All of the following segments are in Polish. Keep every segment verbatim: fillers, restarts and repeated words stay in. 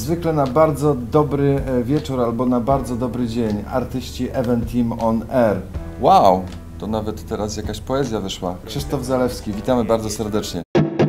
zwykle na bardzo dobry wieczór albo na bardzo dobry dzień artyści Event Team on Air. Wow, to nawet teraz jakaś poezja wyszła. Krzysztof Zalewski, witamy bardzo serdecznie.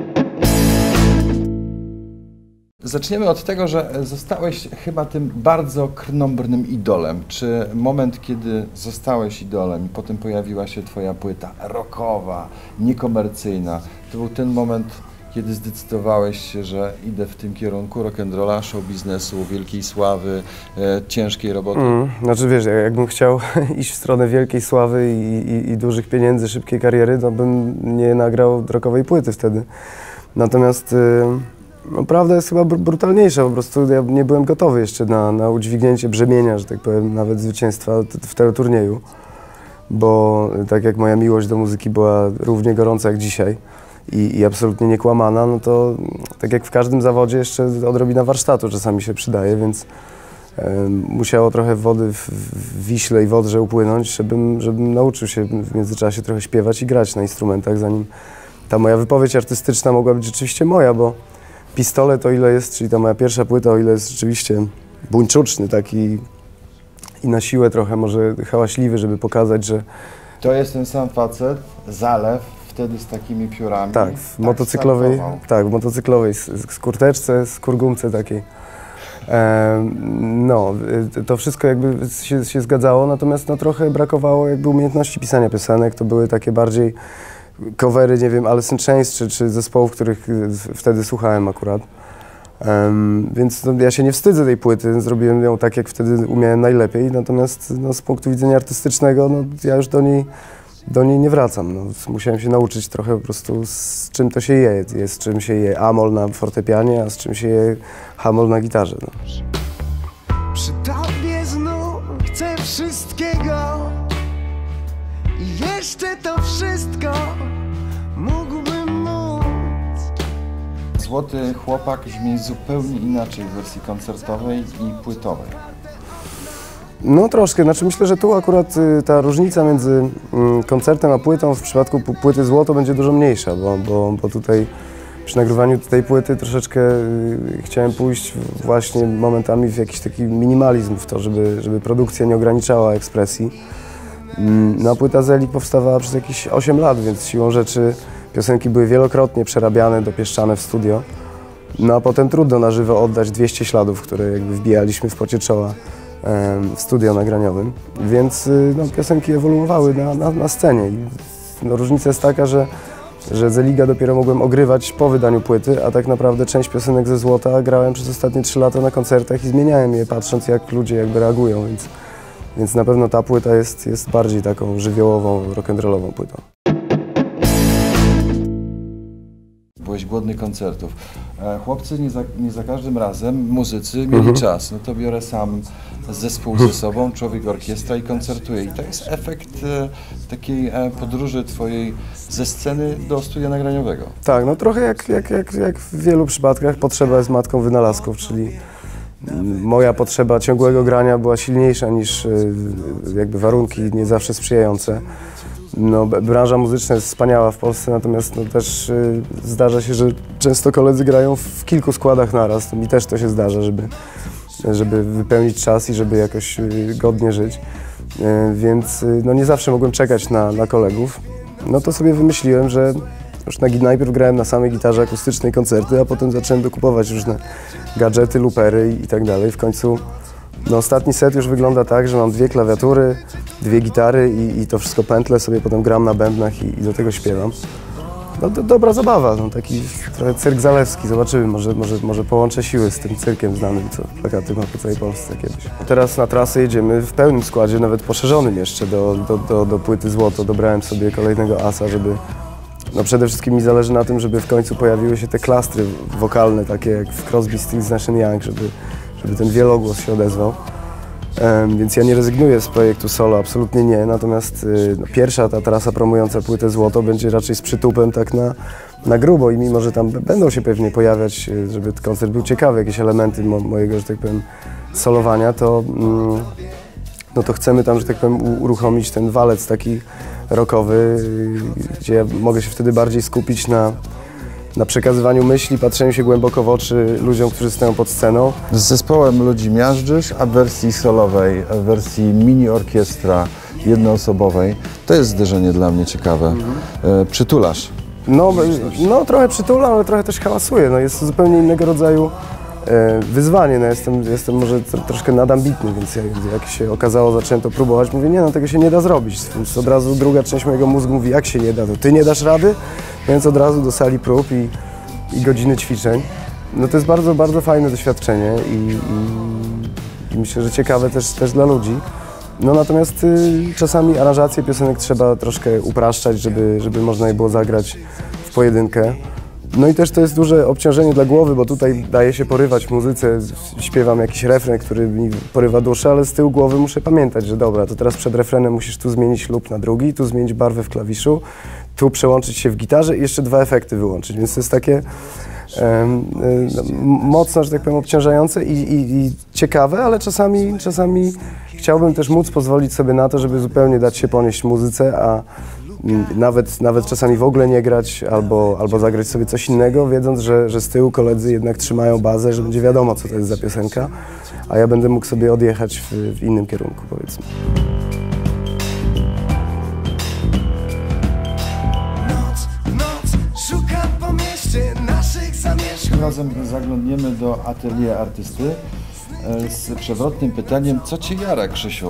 Zaczniemy od tego, że zostałeś chyba tym bardzo krnąbrnym idolem. Czy moment, kiedy zostałeś idolem i potem pojawiła się twoja płyta rockowa, niekomercyjna, to był ten moment, kiedy zdecydowałeś się, że idę w tym kierunku rock'n'rolla, show biznesu, wielkiej sławy, e, ciężkiej roboty? Mm, znaczy wiesz, jakbym chciał iść w stronę wielkiej sławy i, i, i dużych pieniędzy, szybkiej kariery, to bym nie nagrał rockowej płyty wtedy. Natomiast y, no, prawda jest chyba br brutalniejsza, po prostu ja nie byłem gotowy jeszcze na, na udźwignięcie brzemienia, że tak powiem, nawet zwycięstwa w teleturnieju, bo tak jak moja miłość do muzyki była równie gorąca jak dzisiaj, I, i absolutnie niekłamana, no to tak jak w każdym zawodzie jeszcze odrobina warsztatu czasami się przydaje, więc e, musiało trochę wody w, w Wiśle i Wodrze upłynąć, żebym, żebym nauczył się w międzyczasie trochę śpiewać i grać na instrumentach, zanim ta moja wypowiedź artystyczna mogła być rzeczywiście moja, bo Pistolet, o ile jest, czyli ta moja pierwsza płyta, o ile jest rzeczywiście buńczuczny taki i na siłę trochę może hałaśliwy, żeby pokazać, że... To jest ten sam facet, Zalew, wtedy z takimi piórami. Tak, w tak motocyklowej, startował. tak, w motocyklowej skurteczce, skurgumce takiej. E, no, to wszystko jakby się, się zgadzało, natomiast no, trochę brakowało jakby umiejętności pisania piosenek. To były takie bardziej covery, nie wiem, Alice in Chains czy, czy zespołów, których wtedy słuchałem akurat. Um, więc no, ja się nie wstydzę tej płyty, zrobiłem ją tak, jak wtedy umiałem najlepiej, natomiast no, z punktu widzenia artystycznego no, ja już do niej Do niej nie wracam. No, musiałem się nauczyć trochę po prostu, z czym to się je. Jest, z czym się je amol na fortepianie, a z czym się je hamol na gitarze. No. Przy tobie znów chcę wszystkiego i jeszcze to wszystko mógłbym móc. Złoty Chłopak brzmi zupełnie inaczej w wersji koncertowej i płytowej. No troszkę, znaczy myślę, że tu akurat y, ta różnica między y, koncertem a płytą w przypadku płyty Złoto będzie dużo mniejsza, bo, bo, bo tutaj przy nagrywaniu tej płyty troszeczkę y, chciałem pójść właśnie momentami w jakiś taki minimalizm, w to, żeby, żeby produkcja nie ograniczała ekspresji. Y, no a płyta Zelig powstawała przez jakieś osiem lat, więc siłą rzeczy piosenki były wielokrotnie przerabiane, dopieszczane w studio. No a potem trudno na żywo oddać dwieście śladów, które jakby wbijaliśmy w pocie czoła w studio nagraniowym, więc no, piosenki ewoluowały na, na, na scenie. I, no, różnica jest taka, że, że Zeliga dopiero mogłem ogrywać po wydaniu płyty, a tak naprawdę część piosenek ze Złota grałem przez ostatnie trzy lata na koncertach i zmieniałem je, patrząc jak ludzie jakby reagują, więc, więc na pewno ta płyta jest, jest bardziej taką żywiołową, rock'n'rollową płytą. Byłeś głodny koncertów. Chłopcy nie za, nie za każdym razem, muzycy, mieli Mhm. czas. No to biorę sam zespół ze sobą, człowiek orkiestra i koncertuję. I to jest efekt e, takiej e, podróży twojej ze sceny do studia nagraniowego. Tak, no trochę jak, jak, jak, jak w wielu przypadkach potrzeba jest matką wynalazków, czyli moja potrzeba ciągłego grania była silniejsza niż y, jakby warunki nie zawsze sprzyjające. No, branża muzyczna jest wspaniała w Polsce, natomiast no, też y, zdarza się, że często koledzy grają w kilku składach naraz. Mi też to się zdarza, żeby, żeby wypełnić czas i żeby jakoś y, godnie żyć. Y, więc y, no, nie zawsze mogłem czekać na, na kolegów. No to sobie wymyśliłem, że już na, najpierw grałem na samej gitarze akustycznej koncerty, a potem zacząłem dokupować różne gadżety, lupery i, i tak dalej. W końcu no, ostatni set już wygląda tak, że mam dwie klawiatury, dwie gitary i, i to wszystko pętlę, sobie potem gram na bębnach i, i do tego śpiewam. No do, dobra zabawa, no, taki trochę cyrk Zalewski, zobaczymy, może, może, może połączę siły z tym cyrkiem znanym, co plakaty ma po całej Polsce kiedyś. Teraz na trasę jedziemy w pełnym składzie, nawet poszerzonym jeszcze do, do, do, do płyty Złoto. Dobrałem sobie kolejnego asa, żeby... No przede wszystkim mi zależy na tym, żeby w końcu pojawiły się te klastry wokalne, takie jak w Crosby, Stills, Nash and Young, żeby, żeby ten wielogłos się odezwał. Um, więc ja nie rezygnuję z projektu solo, absolutnie nie, natomiast y, no, pierwsza ta trasa promująca płytę Złoto będzie raczej z przytupem tak na, na grubo i mimo, że tam będą się pewnie pojawiać, y, żeby ten koncert był ciekawy, jakieś elementy mo mojego, że tak powiem, solowania, to, mm, no to chcemy tam, że tak powiem, uruchomić ten walec taki rockowy, y, gdzie ja mogę się wtedy bardziej skupić na na przekazywaniu myśli, patrzeniu się głęboko w oczy ludziom, którzy stoją pod sceną. Z zespołem ludzi miażdżysz, a w wersji solowej, w wersji mini orkiestra jednoosobowej, to jest zderzenie dla mnie ciekawe. E, przytulasz. No, no trochę przytulam, ale trochę też hałasuję. No, jest to zupełnie innego rodzaju e, wyzwanie. No, jestem, jestem może tro, troszkę nadambitny, więc jak, jak się okazało, zacząłem to próbować, mówię, nie no, tego się nie da zrobić. Więc od razu druga część mojego mózgu mówi, jak się nie da, to ty nie dasz rady? Więc od razu do sali prób i, i godziny ćwiczeń. No to jest bardzo, bardzo fajne doświadczenie i, i, i myślę, że ciekawe też, też dla ludzi. No natomiast y, czasami aranżacje piosenek trzeba troszkę upraszczać, żeby, żeby można je było zagrać w pojedynkę. No i też to jest duże obciążenie dla głowy, bo tutaj daje się porywać w muzyce, śpiewam jakiś refren, który mi porywa duszę, ale z tyłu głowy muszę pamiętać, że dobra, to teraz przed refrenem musisz tu zmienić lub na drugi, tu zmienić barwę w klawiszu, tu przełączyć się w gitarze i jeszcze dwa efekty wyłączyć, więc to jest takie um, y, mocno, że tak powiem, obciążające i, i, i ciekawe, ale czasami, czasami chciałbym też móc pozwolić sobie na to, żeby zupełnie dać się ponieść muzyce, a Nawet, nawet czasami w ogóle nie grać albo, albo zagrać sobie coś innego, wiedząc, że, że z tyłu koledzy jednak trzymają bazę, że będzie wiadomo, co to jest za piosenka, a ja będę mógł sobie odjechać w, w innym kierunku, powiedzmy. Noc, noc, szukam po mieście naszych zamieszkań. Razem zaglądniemy do atelier artysty z przewrotnym pytaniem, co cię jara, Krzysiu?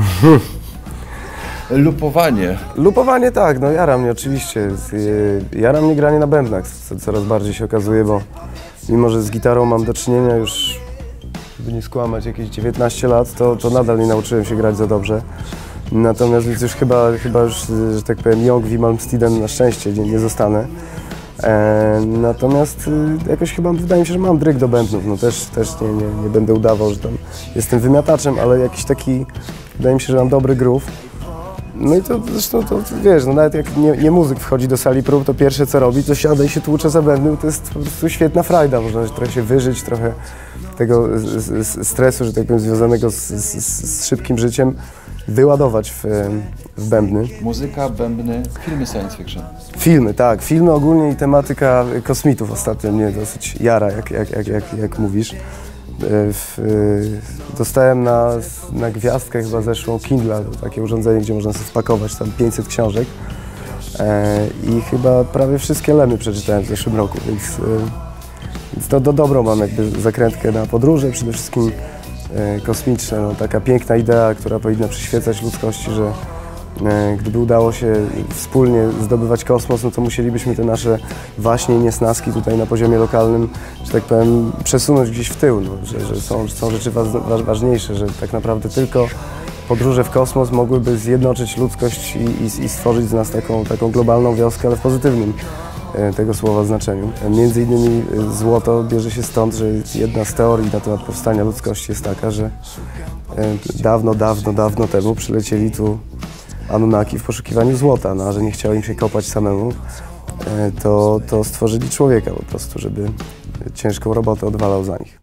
Lupowanie. Lupowanie tak, no jara mnie oczywiście. Jara mnie granie na bębnach, co coraz bardziej się okazuje, bo mimo, że z gitarą mam do czynienia już, żeby nie skłamać, jakieś dziewiętnaście lat, to, to nadal nie nauczyłem się grać za dobrze. Natomiast więc już chyba, chyba już, że tak powiem, Young V. Malmsteden na szczęście nie, nie zostanę. E, natomiast y, jakoś chyba wydaje mi się, że mam dryg do bębnów, no też, też nie, nie, nie będę udawał, że tam jestem wymiataczem, ale jakiś taki, wydaje mi się, że mam dobry groove. No i to zresztą, to, wiesz, no nawet jak nie, nie muzyk wchodzi do sali prób, to pierwsze co robi, to siada i się tłucze za bębnem, to jest po prostu świetna frajda, można trochę się wyżyć, trochę tego z, z, stresu, że tak powiem, związanego z, z, z szybkim życiem, wyładować w, w bębny. Muzyka, bębny, filmy science fiction. Filmy, tak, filmy ogólnie i tematyka kosmitów ostatnio mnie dosyć jara, jak, jak, jak, jak, jak mówisz. W, dostałem na, na gwiazdkę chyba zeszłą Kindle, to takie urządzenie, gdzie można sobie spakować tam pięćset książek e, i chyba prawie wszystkie Lemy przeczytałem w zeszłym roku, więc, e, więc to do dobro mam jakby zakrętkę na podróże, przede wszystkim e, kosmiczne, no, taka piękna idea, która powinna przyświecać ludzkości, że e, gdyby udało się wspólnie zdobywać kosmos, no to musielibyśmy te nasze waśnie i niesnaski tutaj na poziomie lokalnym, że tak powiem, przesunąć gdzieś w tył, no, że, że są, są rzeczy wa ważniejsze, że tak naprawdę tylko podróże w kosmos mogłyby zjednoczyć ludzkość i, i, i stworzyć z nas taką, taką globalną wioskę, ale w pozytywnym e, tego słowa znaczeniu. E, między innymi złoto bierze się stąd, że jedna z teorii na temat powstania ludzkości jest taka, że e, dawno, dawno, dawno temu przylecieli tu Anunnaki w poszukiwaniu złota, no a że nie chciało im się kopać samemu, to, to stworzyli człowieka po prostu, żeby ciężką robotę odwalał za nich.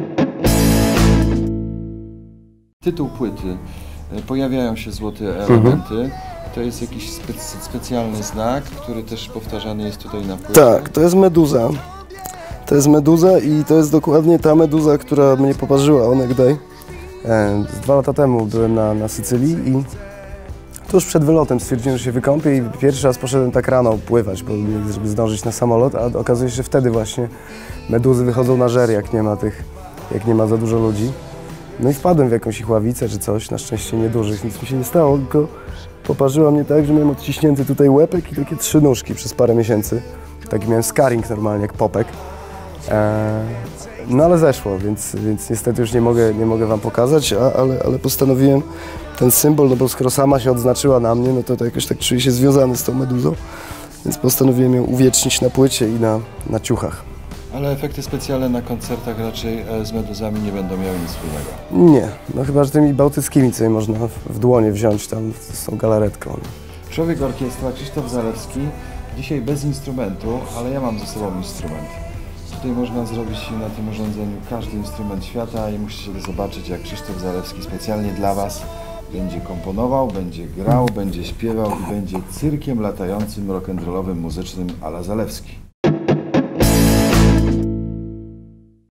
Tytuł płyty, pojawiają się złote elementy, mhm. To jest jakiś spe specjalny znak, który też powtarzany jest tutaj na płycie. Tak, to jest meduza. To jest meduza i to jest dokładnie ta meduza, która mnie poparzyła onegdaj. Z dwa lata temu byłem na, na Sycylii i tuż przed wylotem stwierdziłem, że się wykąpię i pierwszy raz poszedłem tak rano pływać, bo, żeby zdążyć na samolot, a okazuje się, że wtedy właśnie meduzy wychodzą na żer, jak nie ma tych, jak nie ma za dużo ludzi. No i wpadłem w jakąś ich ławicę czy coś, na szczęście niedużych, nic mi się nie stało, tylko poparzyła mnie tak, że miałem odciśnięty tutaj łepek i takie trzy nóżki przez parę miesięcy. Taki miałem scarring normalnie, jak popek. Eee, no ale zeszło, więc, więc niestety już nie mogę, nie mogę wam pokazać, a, ale, ale postanowiłem ten symbol, no bo skoro sama się odznaczyła na mnie, no to, to jakoś tak czuję się związany z tą meduzą, więc postanowiłem ją uwiecznić na płycie i na, na ciuchach. Ale efekty specjalne na koncertach raczej z meduzami nie będą miały nic wspólnego. Nie, no chyba, że tymi bałtyckimi, co je można w dłonie wziąć tam z tą galaretką. Człowiek orkiestra, Krzysztof Zalewski, dzisiaj bez instrumentu, ale ja mam ze sobą instrument. Tutaj można zrobić na tym urządzeniu każdy instrument świata i musicie zobaczyć, jak Krzysztof Zalewski specjalnie dla was będzie komponował, będzie grał, będzie śpiewał i będzie cyrkiem latającym, rock'n'rollowym, muzycznym a la Zalewski.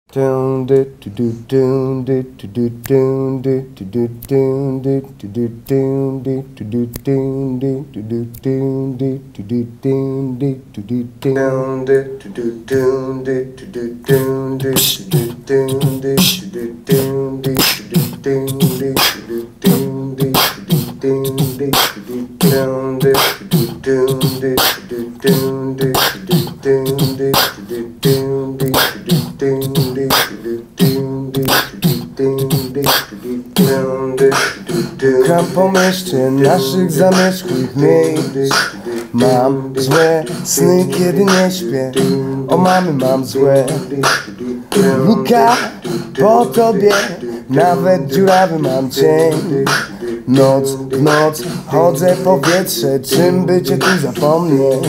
Szukam po mieście naszych zamieszkłych miejsc. Mam złe sny, kiedy nie śpię. O mamy mam złe. Łuka po tobie, nawet dziurawy mam cień. Noc w noc chodzę powietrze, czym by cię tu zapomnieć?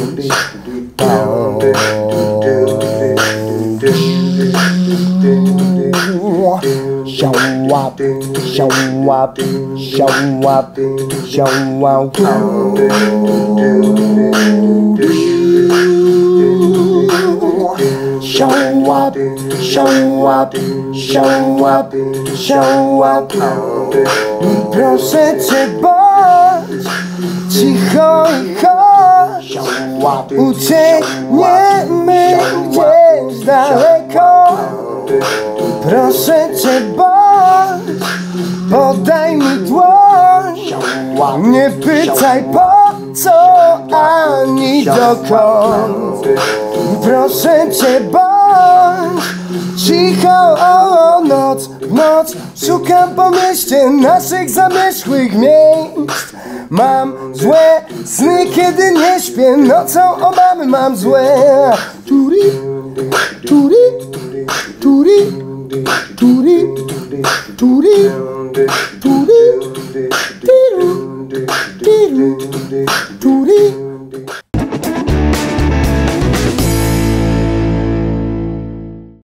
Siałap, siałap, siałap, siałap. Siałap, siałap, siałap, siałap. Proszę cię, bądź cicho i chodź. Uciekniemy gdzieś daleko. Proszę cię, bądź, podaj mi dłoń. Nie pytaj po co ani dokąd. Proszę cię, bądź cicho, o, noc w noc szukam po mieście naszych zamierzchłych miejsc. Mam złe sny, kiedy nie śpię, nocą o mamy mam złe. Turi, turi, turi, turi, turi, turi, tiru, tiru, turi.